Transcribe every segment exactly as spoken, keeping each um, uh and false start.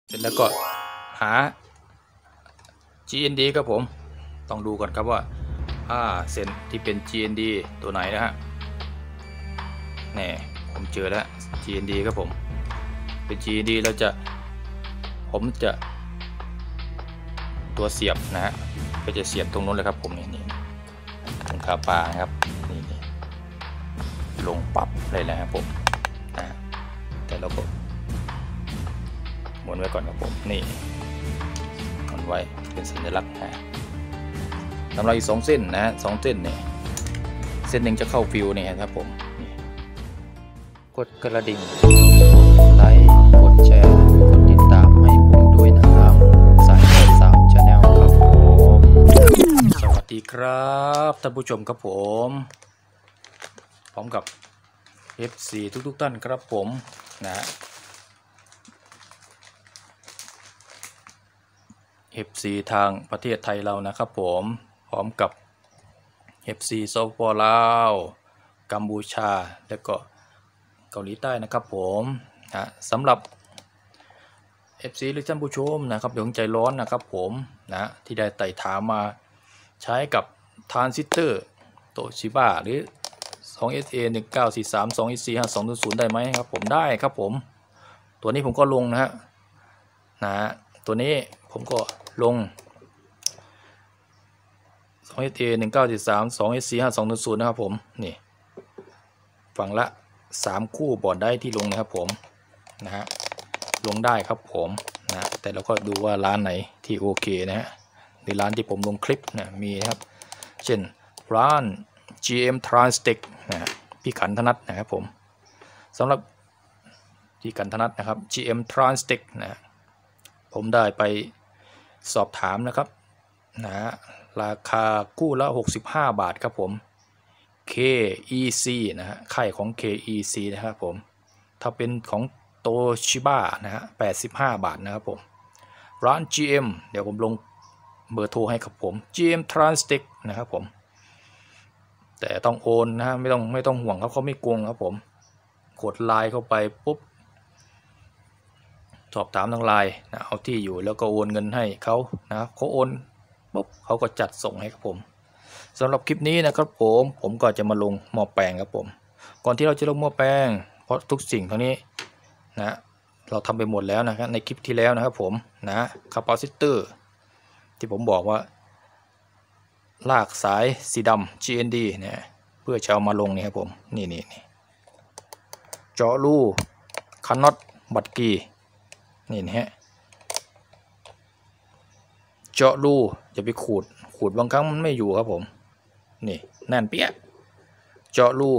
เสร็จแล้วก็หา จี เอ็น ดี ครับผมต้องดูก่อนครับว่าอ่าเส้นที่เป็น จี เอ็น ดี ตัวไหนนะฮะแน่ผมเจอแล้ว จี เอ็น ดี ครับผมเป็น จี เอ็น ดี เราจะผมจะตัวเสียบนะฮะก็จะเสียบตรงนู้นเลยครับผมนี่นี่ตรงคาปานะครับนี่นี่ลงปับเลยนะครับผมนะแต่เราก็หมุนไว้ก่อนครับผมนี่หมุนไว้เป็นสัญลักษณ์นะสำหรับอีกสองเส้นนะสองเส้นเนี่ยเส้นหนึ่งจะเข้าฟิวเนี่ยครับผมกดกระดิ่งกดไลค์กดแชร์กดติดตามให้ผมด้วยนะครับสายสามชาแนลครับผมสวัสดีครับท่านผู้ชมครับผมพร้อมกับ เอฟ ซี ทุกๆท่านครับผมนะ เอฟ ซี ทางประเทศไทยเรานะครับผมพร้อมกับ เอฟ ซี สปป.ลาวกัมพูชาและก็เกาหลีใต้นะครับผมนะสำหรับ เอฟ ซี หรือท่านผู้ชมนะครับอย่าเพิ่งใจร้อนนะครับผมนะที่ได้ไต่ถามมาใช้กับทรานซิสเตอร์โตชิบะหรือ สอง เอส เอ หนึ่ง เก้า สี่ สาม สอง อี ซี ห้า สอง ศูนย์ ศูนย์ ได้ไหมครับผมได้ครับผมตัวนี้ผมก็ลงนะฮะนะตัวนี้ผมก็ลง สอง เอส เอ หนึ่ง เก้า สี่ สาม สอง เอส ซี ห้า สอง ศูนย์ ศูนย์นะครับผมนี่ฝั่งละสามคู่บอร์ดได้ที่ลงนะครับผมนะฮะลงได้ครับผมนะแต่เราก็ดูว่าร้านไหนที่โอเคนะฮะในร้านที่ผมลงคลิปนะมีนะครับเช่นร้าน จี เอ็ม Transtech นะฮะพี่ขันธนัทนะครับผมสำหรับพี่ขันธนัทนะครับ จี เอ็ม Transtech นะผมได้ไปสอบถามนะครับนะราคาคู่ละหกสิบห้าบาทครับผม เค อี ซี นะฮะค่ายของ เค อี ซี นะครับผมถ้าเป็นของโตชิบะนะฮะแปดสิบห้าบาทนะครับผมร้าน จี เอ็ม เดี๋ยวผมลงเบอร์โทรให้ครับผม จี เอ็ม Transtech นะครับผมแต่ต้องโอนนะฮะไม่ต้องไม่ต้องห่วงครับเขาไม่โกงครับผมกดไลน์เข้าไปปุ๊บสอบถามทางไลน์นะเอาที่อยู่แล้วก็โอนเงินให้เขานะเขาโอนปุ๊บเขาก็จัดส่งให้ครับผมสำหรับคลิปนี้นะครับผมผมก็จะมาลงหม้อแปลงครับผมก่อนที่เราจะลงหม้อแปลงเพราะทุกสิ่งทั้งนี้นะเราทำไปหมดแล้วนะครับในคลิปที่แล้วนะครับผมนะคาปาซิเตอร์ที่ผมบอกว่าลากสายสีดำ จี เอ็น ดี เนี่ยเพื่อจะเอามาลงนี่ครับผมนี่นี่นี่เจาะรูคันน็อตบัดกีนี่นะฮะเจาะรูอย่าไปขูดขูดบางครั้งมันไม่อยู่ครับผมนี่แน่นเปี้ยเจาะรู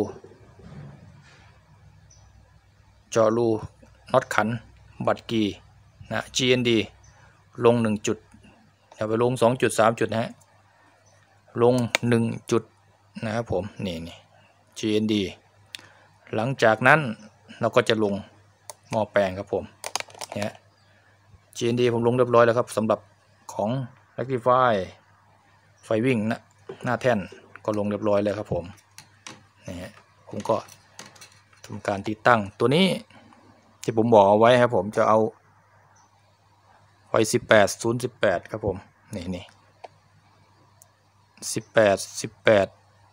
เจาะรูน็อตขันบัดกีนะ จี เอ็น ดี ลงหนึ่งจุดอย่าไปลง สองจุด สาม จุดนะฮะลงหนึ่งจุดนะครับผมนี่นี่ จี เอ็น ดี หลังจากนั้นเราก็จะลงหม้อแปลงครับผมเนี่ย จี เอ็น ดี ผมลงเรียบร้อยแล้วครับสำหรับของ Rectify ไฟวิ่งนะหน้าแท่นก็ลงเรียบร้อยแล้วครับผมนี่ผมก็ทำการติดตั้งตัวนี้ที่ผมบอกเอาไว้ครับผมจะเอาไฟสิบแปด ศูนย์ สิบแปดครับผมนี่นี่สิบแปด สิบแปด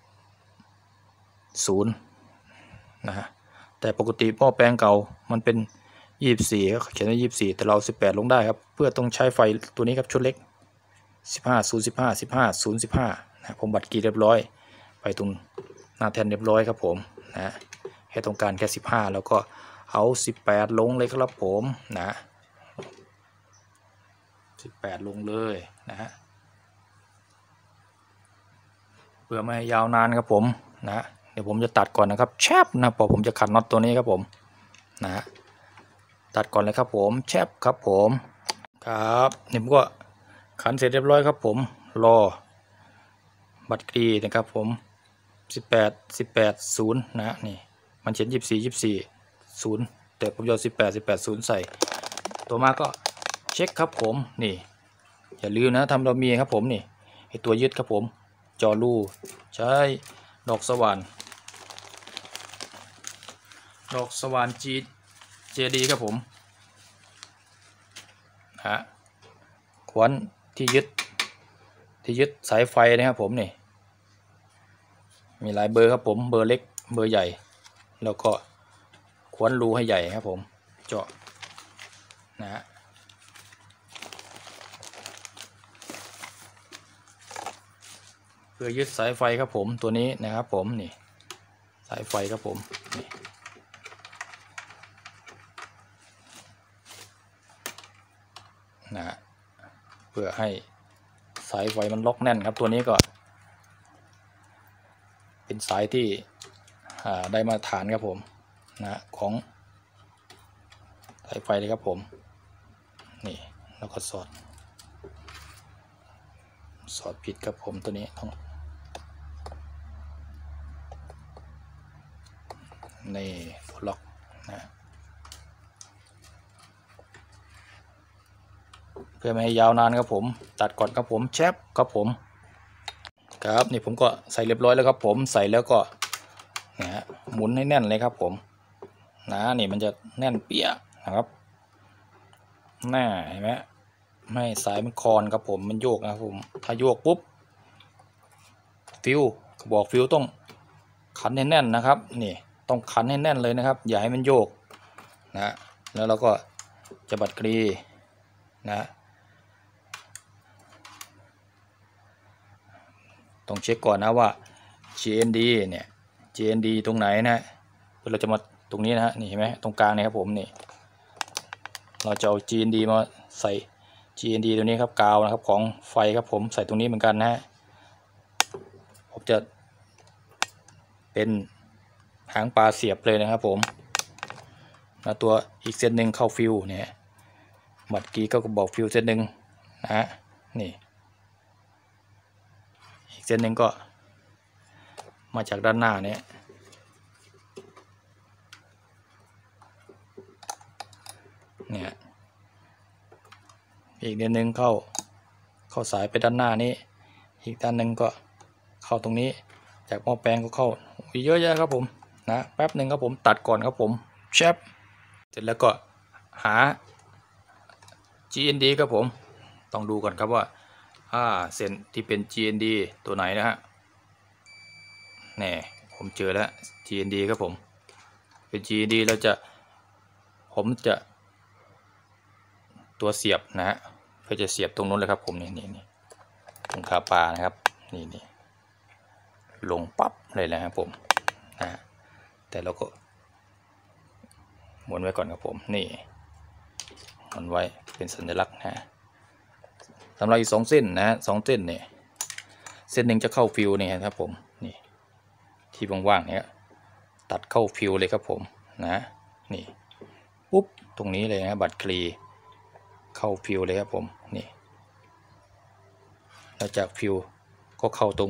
ศูนย์นะฮะแต่ปกติหม้อแปลงเก่ามันเป็นยี่สิบสี่เขียนว่ายี่สิบสี่แต่เราสิบแปดลงได้ครับเพื่อต้องใช้ไฟตัวนี้ครับชุดเล็กสิบห้า ศูนย์ สิบห้า สิบห้า ศูนย์ สิบห้านะผมบัดกีเรียบร้อยไปตรงหน้าแท่นเรียบร้อยครับผมนะแค่ต้องการแค่สิบห้าแล้วก็เอาสิบแปดลงเลยครับผมนะสิบแปดลงเลยนะฮะเพื่อไม่ให้ยาวนานครับผมนะเดี๋ยวผมจะตัดก่อนนะครับแชบนะพอผมจะขันน็อตตัวนี้ครับผมนะตัดก่อนเลยครับผมแชบครับผมครับนี่ผมก็ขันเสร็จเรียบร้อยครับผมรอบัตรกรีนะครับผมสิบแปด สิบแปด ศูนย์นะนี่มันเขียนยี่สิบสี่ ยี่สิบสี่ ศูนย์แต่ผมเอาสิบแปด สิบแปด ศูนย์ใส่ตัวมาก็เช็คครับผมนี่อย่าลืมนะทำเรามีครับผมนี่ไอตัวยึดครับผมจอรูใช้ดอกสว่านดอกสว่านจีเจดีครับผมฮะขวานที่ยึดที่ยึดสายไฟนะครับผมนี่มีหลายเบอร์ครับผมเบอร์เล็กเบอร์ใหญ่แล้วก็ขวานรูให้ใหญ่ครับผมเจาะนะฮะเพื่อยึดสายไฟครับผมตัวนี้นะครับผมนี่สายไฟครับผมนี่นะเพื่อให้สายไฟมันล็อกแน่นครับตัวนี้ก็เป็นสายที่ได้มาตรฐานครับผมนะของสายไฟเลยครับผมนี่แล้วก็สอดสอดผิดครับผมตัวนี้ต้องนี่ตัวล็อกนะเพื่อไม่ให้ยาวนานครับผมตัดก่อนครับผมแชปครับผมครับนี่ผมก็ใส่เรียบร้อยแล้วครับผมใส่แล้วก็นะฮะหมุนให้แน่นเลยครับผมนะนี่มันจะแน่นเปี้ยนะครับแน่เห็นไหมไม่สายมันคอนครับผมมันโยกนะครับผมถ้าโยกปุ๊บฟิวกระบอกฟิวต้องขันให้แน่นนะครับนี่ต้องขันให้แน่นเลยนะครับอย่าให้มันโยกนะแล้วเราก็จะบัดกรีนะต้องเช็คก่อนนะว่า จี เอ็น ดี เนี่ย จี เอ็น ดี ตรงไหนนะเราจะมาตรงนี้นะฮะนี่เห็นไหมตรงกลางนี่ครับผมนี่เราจะเอา จี เอ็น ดี มาใส่ จี เอ็น ดี ตัวนี้ครับกาวนะครับของไฟครับผมใส่ตรงนี้เหมือนกันนะฮะผมจะเป็นหางปลาเสียบเลยนะครับผมแล้วตัวอีกเส้นหนึ่งเข้าฟิวเนี่ยบัดกี้ก็บอกฟิวเส้นหนึ่งนะฮะนี่อีกเส้นหนึ่งก็มาจากด้านหน้าเนี่ยเนี่ยอีกเดือนหนึ่งเข้าเข้าสายไปด้านหน้านี้อีกด้านหนึ่งก็เข้าตรงนี้จากหม้อแปลงก็เข้าเยอะแยะครับผมนะแป๊บหนึ่งครับผมตัดก่อนครับผมแชปเสร็จแล้วก็หา จี เอ็น ดี ครับผมต้องดูก่อนครับว่าอ่าเส้นที่เป็น จี เอ็น ดี ตัวไหนนะฮะแน่ผมเจอแล้ว จี เอ็น ดี ครับผมเป็น จี เอ็น ดี แล้วจะผมจะตัวเสียบนะฮะเพื่อจะเสียบตรงนู้นเลยครับผมนี่นี่นี่ตรงขาปลานะครับนี่นี่ลงปั๊บเลยนะครับผมนะแต่เราก็หมุนไว้ก่อนครับผมนี่หมุนไว้เป็นสัญลักษณ์นะสำหรับอีกสองเส้นนะสองเส้นเนี่ยเส้นหนึ่งจะเข้าฟิวนี่ครับผมนี่ที่ว่างๆเนี่ยตัดเข้าฟิวเลยครับผมนะนี่ปุ๊บตรงนี้เลยนะบัตรคลีเข้าฟิวเลยครับผมนี่แล้วจากฟิวก็เข้าตรง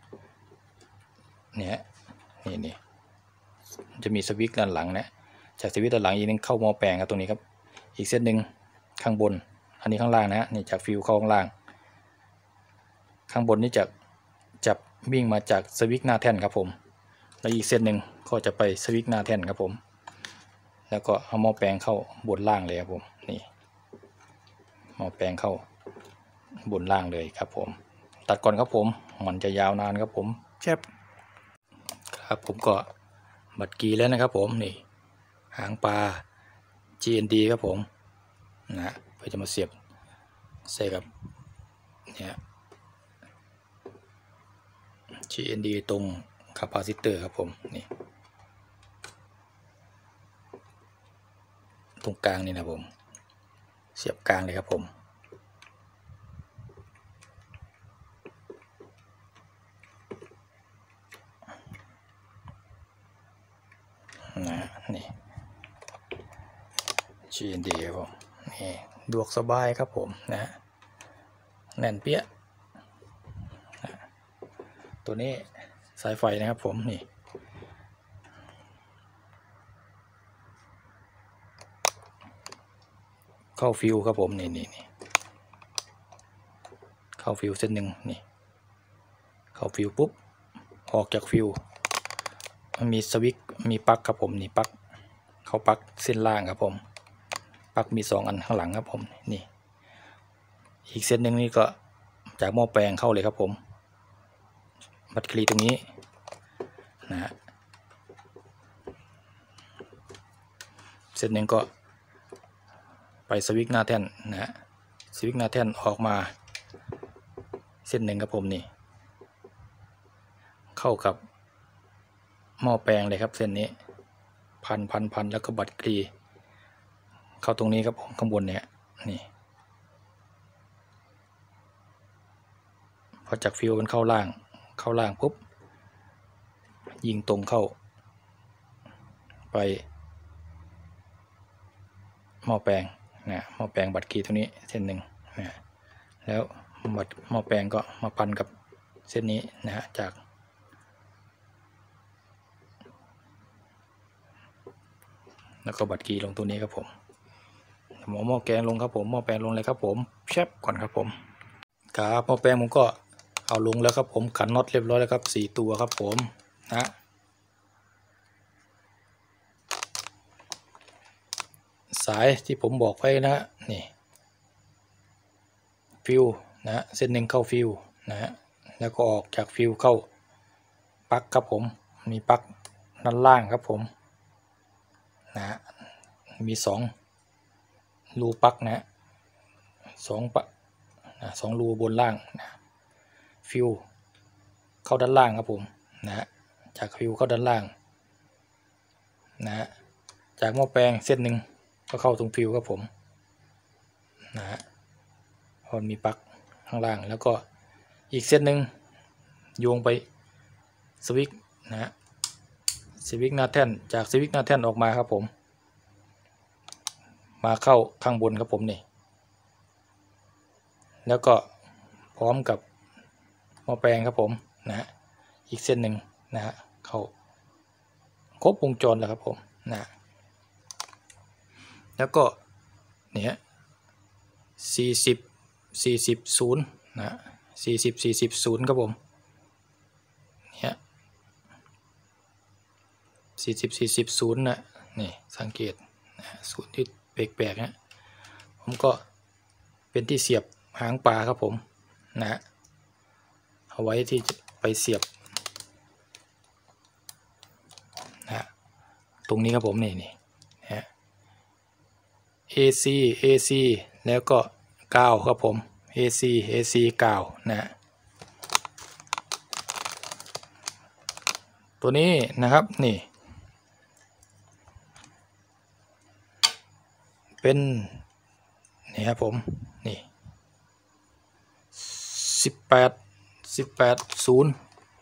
เนี่ยนี่นี่จะมีสวิตช์ด้านหลังนะจากสวิตช์ด้านหลังอีกนึงเข้าหม้อแปลงครับตรงนี้ครับอีกเส้นหนึ่งข้างบนอันนี้ข้างล่างนะนี่จากฟิวเข้าข้างล่างข้างบนนี่จะจับวิ่งมาจากสวิตช์หน้าแท่นครับผมแล้วอีกเส้นหนึ่งก็จะไปสวิตช์หน้าแท่นครับผมแล้วก็เอาหม้อแปลงเข้าบนล่างเลยครับผมนี่หม้อแปลงเข้าบนล่างเลยครับผมตัดก่อนครับผมมันจะยาวนานครับผมแชบครับผมก็บัดกีแล้วนะครับผมนี่หางปลา จี เอ็น ดี ครับผมนะเพื่อจะมาเสียบใส่กับเนี่ย จี เอ็น ดี ตรงคาปาซิเตอร์ครับผมนี่ตรงกลางนี่นะผมเสียบกลางเลยครับผมนะนี่ จี เอ็น ดี ครับผมนี่ดวกสบายครับผมนะแน่นเปี้ยตัวนี้สายไฟนะครับผมนี่เข้าฟิวครับผมนี่นี่นี่เข้าฟิวเส้นหนึ่งนี่เข้าฟิวปุ๊บออกจากฟิวมันมีสวิตช์มีปลั๊กครับผมนี่ปลั๊กเข้าปลั๊กเส้นล่างครับผมปลั๊กมีสองอันข้างหลังครับผมนี่อีกเส้นหนึ่งนี่ก็จากหม้อแปลงเข้าเลยครับผมบัตรคลีตรงนี้นะฮะเส้นหนึ่งก็ไปสวิตช์หน้าแท่นนะฮะสวิตช์หน้าแท่นออกมาเส้นหนึ่งครับผมนี่เข้ากับหม้อแปลงเลยครับเส้นนี้พันพันพันแล้วก็บัตรคลีเข้าตรงนี้ครับผมข้างบนเนี่ยนี่พอจากฟิวกันเข้าล่างเข้าล่างปุ๊บยิงตรงเข้าไปหม้อแปลงนะหม้อแปลงบัตรคลีตรงนี้เส้นหนึ่งนะแล้วบัตรหม้อแปลงก็มาพันกับเส้นนี้นะฮะจากแล้วก็บัตรคลีลงตัวนี้ครับผมหม้อหม้อแกงลงครับผมหม้อแปลงลงเลยครับผมแชบก่อนครับผมครับหม้อแปลงผมก็เอาลงแล้วครับผมขันน็อตเรียบร้อยแล้วครับสี่ตัวครับผมนะสายที่ผมบอกไว้นะนี่ฟิวนะเส้นหนึ่งเข้าฟิวนะฮะแล้วก็ออกจากฟิวเข้าปลั๊กครับผมมีปลั๊กด้านล่างครับผมนะมีสองรูปลั๊กนะสองปะนะสองรูบนล่างนะฟิวเข้าด้านล่างครับผมนะจากฟิวเข้าด้านล่างนะจากหม้อแปลงเส้นหนึ่งก็เข้าตรงฟิวครับผมนะฮะพอมีปลั๊กข้างล่างแล้วก็อีกเส้นหนึ่งโยงไปสวิตช์นะฮะสวิตช์หน้าแท่นจากสวิตช์หน้าแท่นออกมาครับผมมาเข้าข้างบนครับผมนี่แล้วก็พร้อมกับหม้อแปลงครับผมนะฮะอีกเส้นหนึ่งนะฮะเข้าครบวงจรแล้วครับผมนะแล้วก็เนี่ยสี่สิบสี่สิบศูนย์นะสี่สิบสี่สิบศูนย์ครับผมเนี่ยสี่สิบสี่สิบศูนย์นะนี่สังเกตนะศูนย์ที่แปลกๆนะผมก็เป็นที่เสียบหางปลาครับผมนะเอาไว้ที่จะไปเสียบนะตรงนี้ครับผมนี่นี่นะ เอ ซี เอ ซี แล้วก็กาวครับผม เอ ซี เอ ซี กาวนะตัวนี้นะครับนี่เป็นนี่ครับผมนี่สิบแปดสิบแปดศูนย์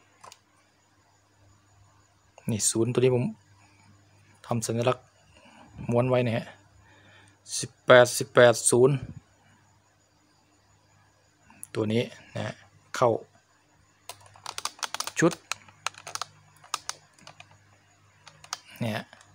นี่ศูนย์ตัวนี้ผมทำสัญลักษณ์ม้วนไว้นะฮะสิบแปดสิบแปดศูนย์ตัวนี้นะเข้าชุดเนี่ย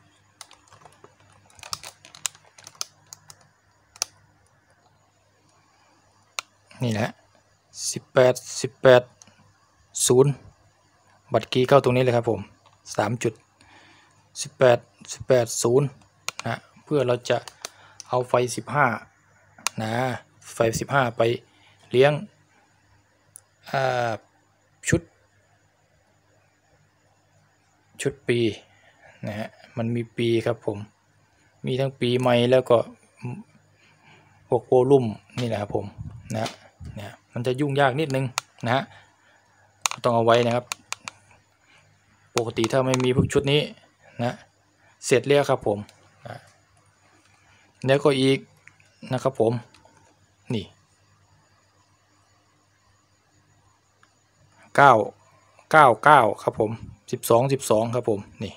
นี่แหละสิบแปดสิบแปดศูนย์บัตรคีย์เข้าตรงนี้เลยครับผมสามจุดสิบแปดสิบแปดศูนย์นะเพื่อเราจะเอาไฟสิบห้านะไฟสิบห้าไปเลี้ยงชุดชุดปีนะฮะมันมีปีครับผมมีทั้งปีใหม่แล้วก็พวกโวลุ่มนี่แหละครับผมนะเนี่ยมันจะยุ่งยากนิดนึงนะฮะต้องเอาไว้นะครับปกติถ้าไม่มีพวกชุดนี้นะเสร็จแล้วครับผมนะแล้วก็อีกนะครับผมนี่เก้าเก้าเก้าครับผมสิบสองสิบสองครับผมนี่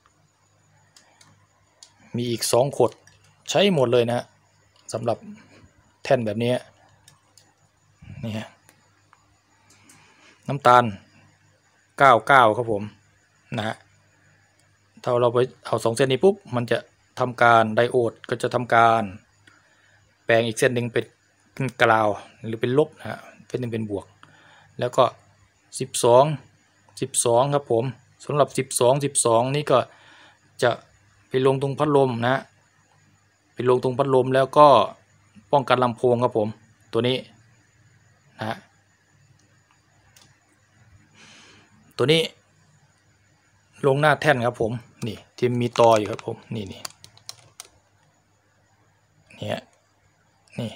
มีอีกสองขดใช้หมดเลยนะสำหรับแท่นแบบนี้นี่ฮะน้ำตาลเก้าเก้าครับผมนะฮะถ้าเราไปเอาสองเส้นนี้ปุ๊บมันจะทำการไดโอดก็จะทำการแปลงอีกเส้นหนึ่งเป็นกราวหรือเป็นลบนะฮะเป็นหนึ่งเป็นบวกแล้วก็สิบสองสิบสองครับผมสำหรับสิบสองสิบสองนี่ก็จะไปลงตรงพัดลมนะไปลงตรงพัดลมแล้วก็ป้องกันลำโพงครับผมตัวนี้นะฮะตัวนี้ลงหน้าแท่นครับผมนี่ที่มีตออยู่ครับผมนี่นี่เนี่ยนี่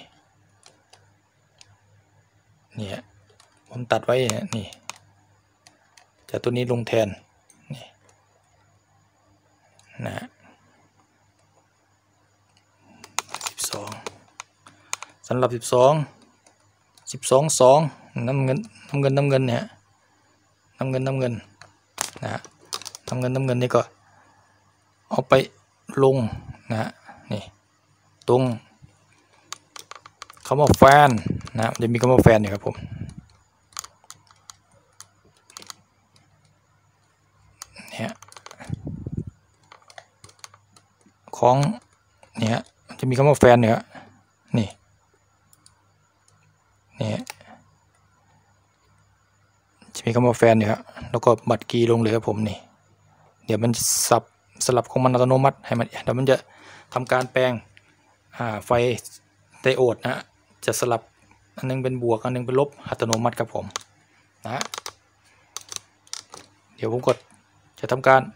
เนี่ยผมตัดไว้เนี่ยนี่จะตัวนี้ลงแทนนี่นะสิบสองสำหรับสิบสองสิบสองสองน้ำเงินน้ำเงินน้ำเงินเนี่ยน้ำเงินน้ำเงินนะฮะน้ำเงินน้ำเงินนี่ก็เอาไปลงนะฮะนี่ตรงคำว่าแฟนนะจะมีคำว่าแฟนอยู่ครับผมเนี่ยของเนี่ยจะมีคำว่าแฟนเนี่ยนี่นี่จะมีคำว่าแฟนเนี่ยแล้วก็บัตรกีลงเลยครับผมนี่เดี๋ยวมันสับสลับของมันอัตโนมัติให้มันเดี๋ยวมันจะทำการแปลงไฟไดโอดนะจะสลับอันนึงเป็นบวกอันนึงเป็นลบอัตโนมัติครับผมนะเดี๋ยวผมกดจะทำการ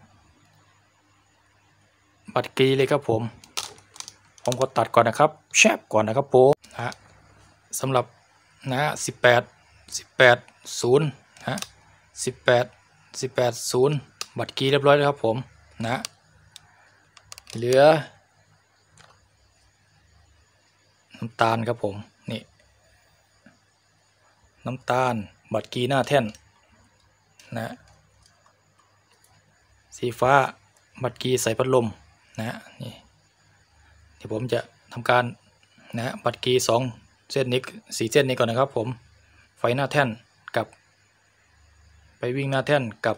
บัตรกีเลยครับผมผมก็ตัดก่อนนะครับแชปก่อนนะครับผมนะสำหรับนะสิบแปดสิบแปดศูนย์นะสิบแปดสิบแปดศูนย์บัตรกีเรียบร้อยแล้วครับผมนะเหลือน้ำตาลครับผมนี่น้ำตาลบัตรกีหน้าแท่นนะสีฟ้าบัตรกีใส่พัดลมนะนี่เดี๋ยวผมจะทำการนะบัตรกีสองเส้นนี้สีเส้นนี้ก่อนนะครับผมไฟหน้าแท่นกับไปวิ่งหน้าแท่นกับ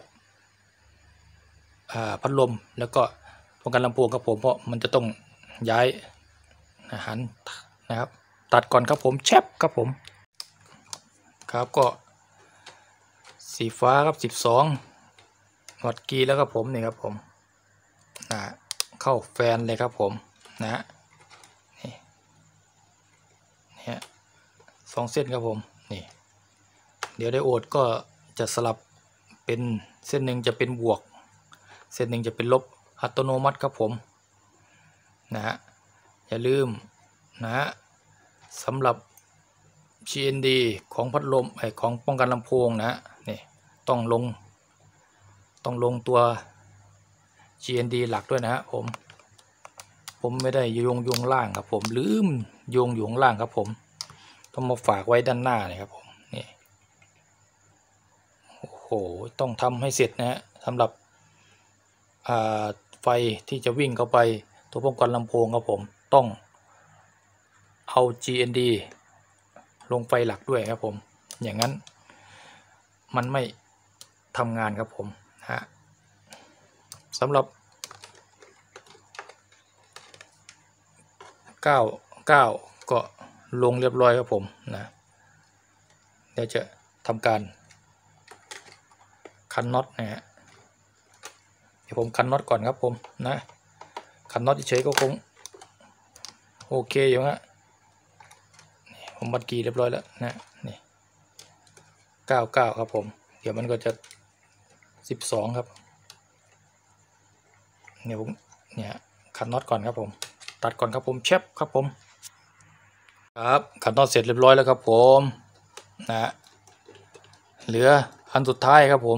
พัดลมแล้วก็ป้องกันลำโพงครับผมเพราะมันจะต้องย้ายอาหารนะครับตัดก่อนครับผมแชปครับผมครับก็สีฟ้าครับสิบสองวัดกีแล้วครับผมนี่ครับผมนะเข้าแฟนเลยครับผมนะนี่เนี่ยสองเส้นครับผมนี่เดี๋ยวไดโอดก็จะสลับเป็นเส้นหนึ่งจะเป็นบวกเส้นหนึ่งจะเป็นลบอัตโนมัติครับผมนะฮะอย่าลืมนะฮะสำหรับ จี เอ็น ดี ของพัดลมไอของป้องกันลำโพงนะนี่ต้องลงต้องลงตัว จี เอ็น ดี หลักด้วยนะฮะผมผมไม่ได้โยงโยงล่างครับผมลืมโยงโยงล่างครับผมต้องมาฝากไว้ด้านหน้าเลยครับผมนี่โอ้โหต้องทำให้เสร็จนะฮะสำหรับไฟที่จะวิ่งเข้าไปตัวป้องกันลำโพงครับผมต้องเอา จี เอ็น ดี ลงไฟหลักด้วยครับผมอย่างนั้นมันไม่ทำงานครับผมฮะสำหรับเก้า เก้าก็ลงเรียบร้อยครับผมนะเดี๋ยวจะทำการคันน็อตนะฮะเดี๋ยวผมคันน็อตก่อนครับผมนะคันน็อตเฉยก็คงโอเคอยู่ฮะผมบัดกีเรียบร้อยแล้วนะนี่เก้า เก้าครับผมเดี๋ยวมันก็จะสิบสองครับเนี่ยผมเนี่ยคันน็อตก่อนครับผมตัดก่อนครับผมเชฟครับผมครับคันน็อตเสร็จเรียบร้อยแล้วครับผมนะเหลืออันสุดท้ายครับผม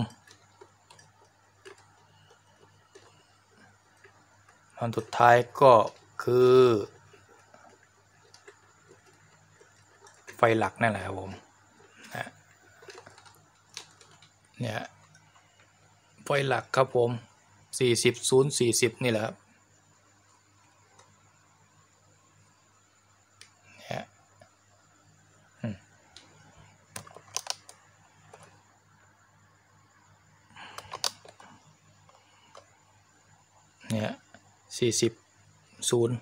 อันสุดท้ายก็คือไฟหลักนั่นแหละครับผมนะเนี่ยไฟหลักครับผมสี่สิบ ศูนย์ สี่สิบนี่แหละครับเนี่ยเนี่ยสี่สิบ ศูนย์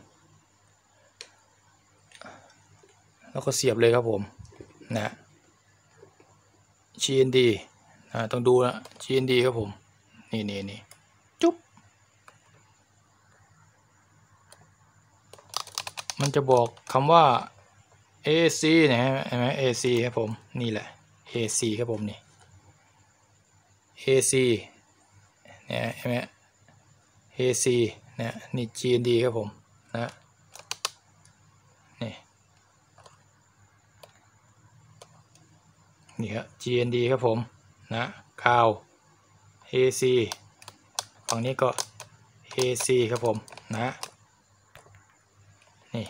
แล้วก็เสียบเลยครับผมนะ จี เอ็น ดี นะต้องดูนะ จี เอ็น ดี ครับผมนี่นี่นี่จุ๊บมันจะบอกคำว่าเอ ซี เนี่ยเห็นไหม เอ ซี ครับผมนี่แหละ เอ ซี ครับผมนี่ เอ ซี เนี่ยเห็นไหม เอ ซี เนี่ยนี่ จี เอ็น ดี ครับผมนะนี่นี่ครับ จี เอ็น ดี ครับผมนะคาว เอ ซี ฝั่งนี้ก็ เอ ซี ครับผมนะนี่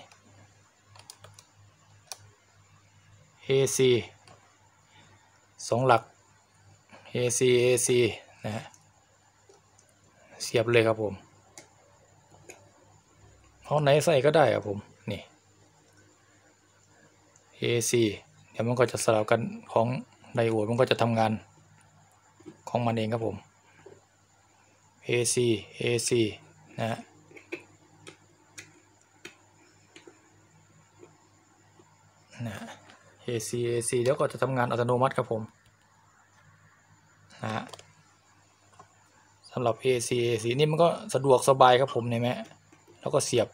เอ ซี สองหลัก เอ ซี เอ ซี นะฮะเสียบเลยครับผมห้องไหนใส่ก็ได้ครับผมนี่ เอ ซี เดี๋ยวมันก็จะสลับกันของไดโอดมันก็จะทำงานของมันเองครับผม เอ ซี เอ ซี นะฮะนะ เอ ซี เอ ซี เดี๋ยวก็จะทำงานอัตโนมัติครับผมนะฮะสำหรับ เอ ซี เอ ซี นี่มันก็สะดวกสบายครับผมเนี่ยแม่แล้วก็เสียบ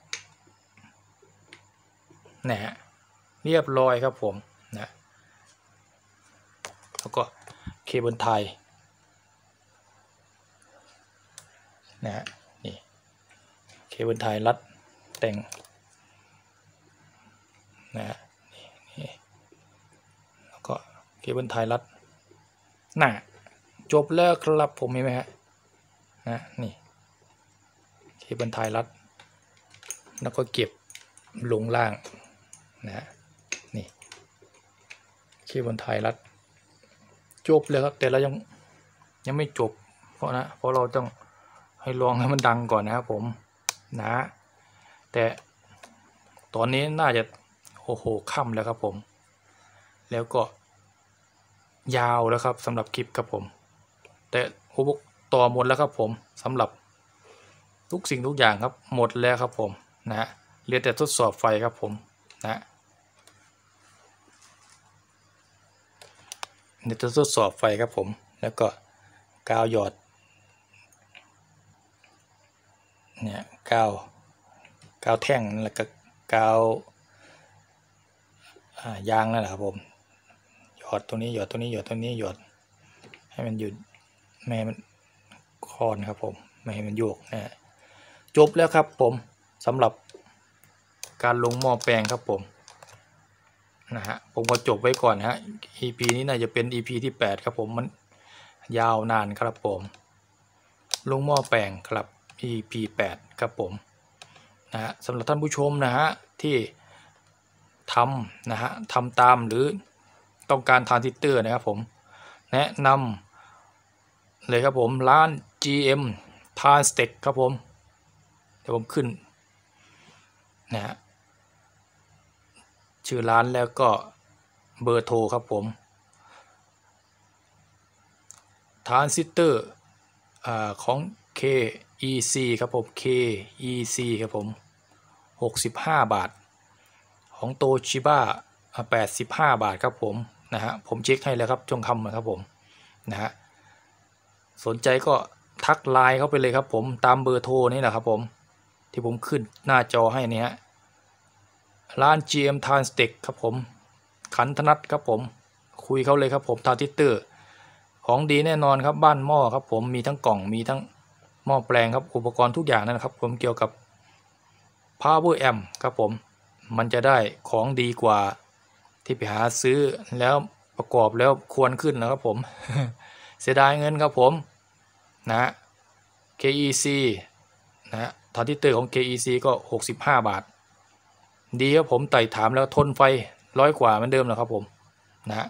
นะฮะเรียบร้อยครับผมนะแล้วก็เคเบิลไทยนะฮะนี่เคเบิลไทยรัดแต่งนะฮะนี่แล้วก็เคเบิลไทยรัดน่ะจบแล้วครับผมเห็นไหมฮะนะนี่เคเบิลไทยรัดแล้วก็เก็บลงล่างนะนี่เคเบิลไทยรัดจบเลยครับแต่เรายังยังไม่จบเพราะนะเพราะเราต้องให้ลองให้มันดังก่อนนะครับผมนะแต่ตอนนี้น่าจะโอ้โหค่ำแล้วครับผมแล้วก็ยาวแล้วครับสำหรับคลิปครับผมแต่อุปกรณ์ต่อหมดแล้วครับผมสำหรับทุกสิ่งทุกอย่างครับหมดแล้วครับผมนะเหลือแต่ทดสอบไฟครับผมนะเดี๋ยวจะทดสอบไฟครับผมแล้วก็กาวหยอดเนี่ยกาวกาวแท่งแล้วก็กาวยางนั่นแหละครับผมหยอดตรงนี้หยอดตรงนี้หยอดตรงนี้หยอดให้มันหยุดไม่ให้มันคลอนครับผมไม่ให้มันโยกนะจบแล้วครับผมสำหรับการลงหม้อแปลงครับผมนะฮะผมก็จบไว้ก่อนฮะ อี พี นี้น่าจะเป็น อี พี ที่แปดครับผมมันยาวนานครับผมลงหม้อแปลงครับ อี พี แปดครับผมนะฮะสำหรับท่านผู้ชมนะฮะที่ทำนะฮะทำตามหรือต้องการทรานซิสเตอร์นะครับผมแนะนำเลยครับผมร้าน จี เอ็ม Transtek ครับผมเดี๋ยวผมขึ้นนะฮะชื่อร้านแล้วก็เบอร์โทรครับผมทรานซิสเตอร์ของ เค อี ซี ครับผม เค อี ซี ครับผมหกสิบห้าบาทของโตชิบ้าแปดสิบห้าบาทครับผมนะฮะผมเช็คให้แล้วครับช่วงค่ำนะครับผมนะฮะสนใจก็ทักไลน์เข้าไปเลยครับผมตามเบอร์โทรนี่แหละครับผมที่ผมขึ้นหน้าจอให้เนี่ยร้าน จี เอ็ม Transtek ครับผมขันธนัทครับผมคุยเขาเลยครับผมทรานซิสเตอร์ของดีแน่นอนครับบ้านหม้อครับผมมีทั้งกล่องมีทั้งหม้อแปลงครับอุปกรณ์ทุกอย่างนะครับผมเกี่ยวกับ Power Amp ครับผมมันจะได้ของดีกว่าที่ไปหาซื้อแล้วประกอบแล้วควรขึ้นนะครับผม เสียดายเงินครับผมนะ เค อี ซี นะทรานซิสเตอร์ของ เค อี ซี ก็หกสิบห้าบาทดีครับผมไต่ถามแล้วทนไฟร้อยกว่าเหมือนเดิมแล้วครับผมนะ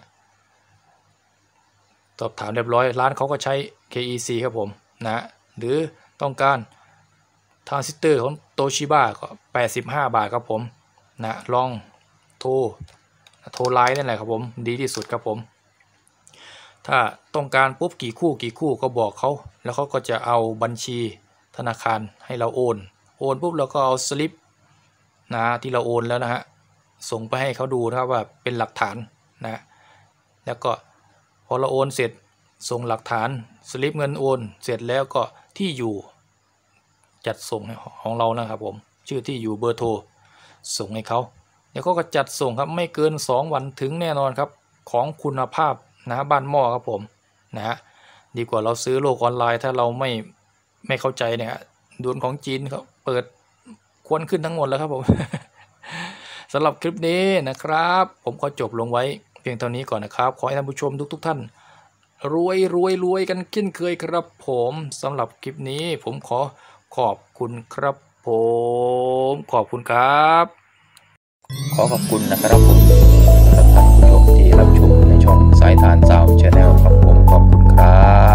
สอบถามเรียบร้อยร้านเขาก็ใช้ เค อี ซี ครับผมนะหรือต้องการทรานซิสเตอร์ของโตชิบ้าก็แปดสิบห้าบาทครับผมนะลองโทรโทรไลน์นั่นแหละครับผมดีที่สุดครับผมถ้าต้องการปุ๊บกี่คู่กี่คู่ก็บอกเขาแล้วเขาก็จะเอาบัญชีธนาคารให้เราโอนโอนปุ๊บเราก็เอาสลิปนะที่เราโอนแล้วนะฮะส่งไปให้เขาดูนะครับว่าเป็นหลักฐานนะแล้วก็พอเราโอนเสร็จส่งหลักฐานสลิปเงินโอนเสร็จแล้วก็ที่อยู่จัดส่งของเรานะครับผมชื่อที่อยู่เบอร์โทรส่งให้เขาเดี๋ยวเขาก็จัดส่งครับไม่เกินสองวันถึงแน่นอนครับของคุณภาพนะบ้านหม้อครับผมนะฮะดีกว่าเราซื้อโลกออนไลน์ถ้าเราไม่ไม่เข้าใจเนี่ยดวนของจีนเขาเปิดควนขึ้นทั้งหมดแล้วครับผม สำหรับคลิปนี้นะครับผมขอจบลงไว้เพียงเท่านี้ก่อนนะครับขอให้ท่านผู้ชมทุกๆท่านรวยรวยรวยกันขึ้นเคยครับผมสำหรับคลิปนี้ผมขอขอบคุณครับผมขอบคุณครับขอขอบคุณนะครับผมสำหรับท่านผู้ชมที่รับชมในช่องสายทานซาวด์แชนแนลครับผมขอบคุณครับ